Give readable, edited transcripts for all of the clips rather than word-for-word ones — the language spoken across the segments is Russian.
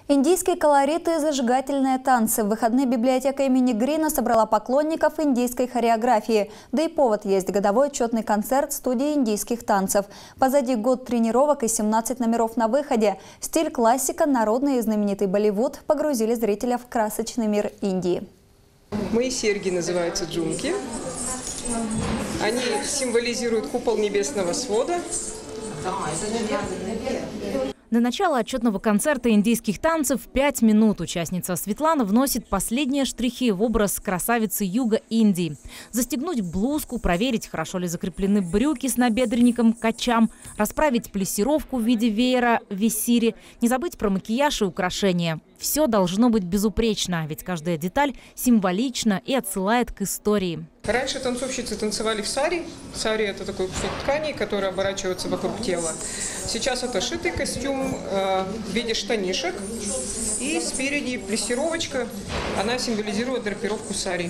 Индийские колориты и зажигательные танцы. В выходные библиотека имени Грина собрала поклонников индийской хореографии. Да и повод есть – годовой отчетный концерт студии индийских танцев. Позади год тренировок и 17 номеров на выходе. Стиль классика, народный и знаменитый Болливуд погрузили зрителя в красочный мир Индии. Мои серьги называются джумки. Они символизируют купол небесного свода. До начала отчетного концерта индийских танцев 5 минут участница Светлана вносит последние штрихи в образ красавицы юга Индии. Застегнуть блузку, проверить, хорошо ли закреплены брюки с набедренником качам, расправить плессировку в виде веера висири, не забыть про макияж и украшения. Все должно быть безупречно, ведь каждая деталь символична и отсылает к истории. Раньше танцовщицы танцевали в сари. Сари – это такой кусок ткани, который оборачивается вокруг тела. Сейчас это шитый костюм в виде штанишек. И спереди плессировочка. Она символизирует драпировку сари.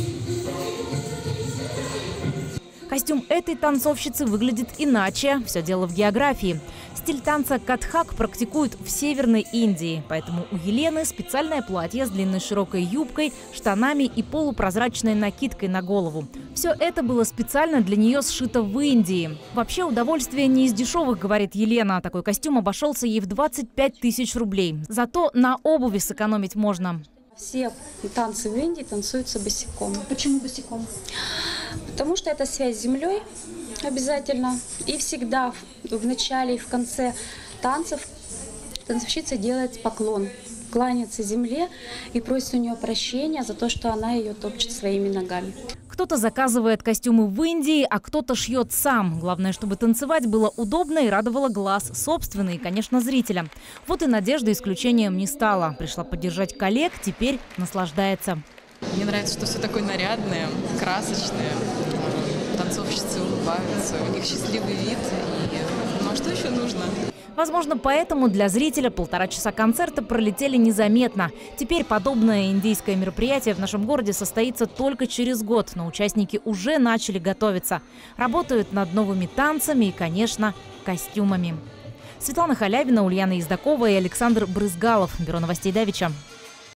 Костюм этой танцовщицы выглядит иначе. Все дело в географии. Стиль танца катхак практикуют в Северной Индии. Поэтому у Елены специальное платье с длинной широкой юбкой, штанами и полупрозрачной накидкой на голову. Все это было специально для нее сшито в Индии. Вообще удовольствие не из дешевых, говорит Елена. Такой костюм обошелся ей в 25 тысяч рублей. Зато на обуви сэкономить можно. Все танцы в Индии танцуются босиком. Почему босиком? Потому что это связь с землей обязательно. И всегда в начале и в конце танцев танцовщица делает поклон, кланяется земле и просит у нее прощения за то, что она ее топчет своими ногами. Кто-то заказывает костюмы в Индии, а кто-то шьет сам. Главное, чтобы танцевать было удобно и радовало глаз собственный, и, конечно, зрителя. Вот и Надежда исключением не стала. Пришла поддержать коллег, теперь наслаждается. Мне нравится, что все такое нарядное, красочное. Танцовщицы улыбаются, у них счастливый вид. Ну а что еще нужно? Возможно, поэтому для зрителя 1,5 часа концерта пролетели незаметно. Теперь подобное индийское мероприятие в нашем городе состоится только через год, но участники уже начали готовиться. Работают над новыми танцами и, конечно, костюмами. Светлана Халявина, Ульяна Ездакова и Александр Брызгалов. Бюро новостей Давича.